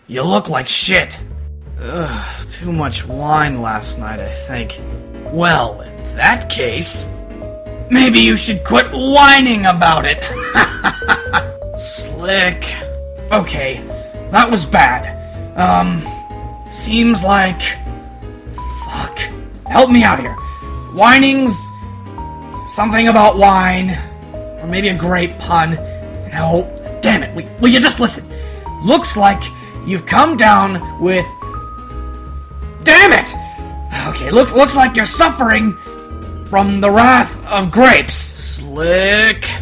You look like shit. Ugh, too much wine last night, I think. Well, in that case, maybe you should quit whining about it. Slick. Okay, that was bad. Seems like... Fuck. Help me out here. Whining's... something about wine. Or maybe a great pun. No, damn it. Will you just listen? Looks like you've come down with... Damn it! Okay, looks like you're suffering from the wrath of grapes. Slick.